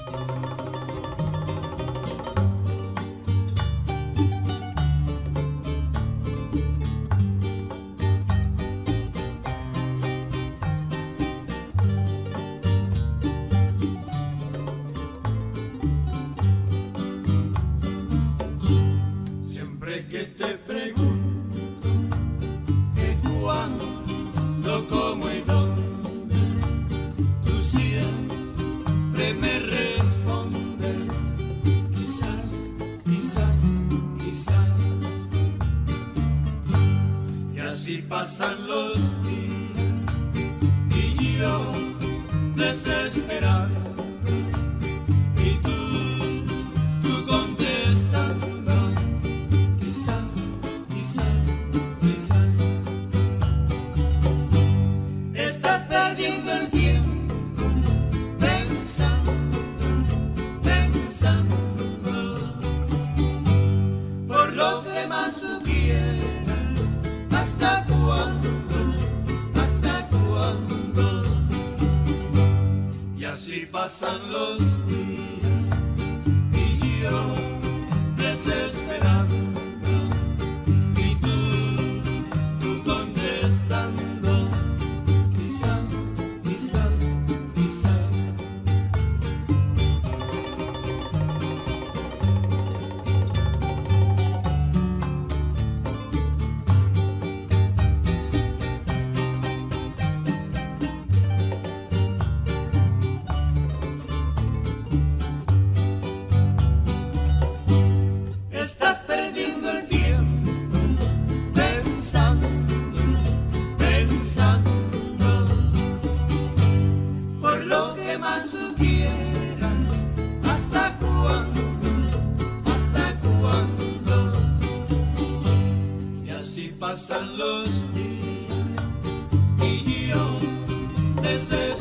Que te pregunto que cuándo, cómo y dónde, tú siempre me respondes, quizás, quizás, quizás. Y así pasan los días y yo desesperado. Pasan los días y yo desesperado y tú contestando, quizás, quizás, quizás. Estás perdiendo el tiempo pensando, pensando, por lo que más tú quieras. ¿Hasta cuándo? ¿Hasta cuándo? Y así pasan los días y yo deseo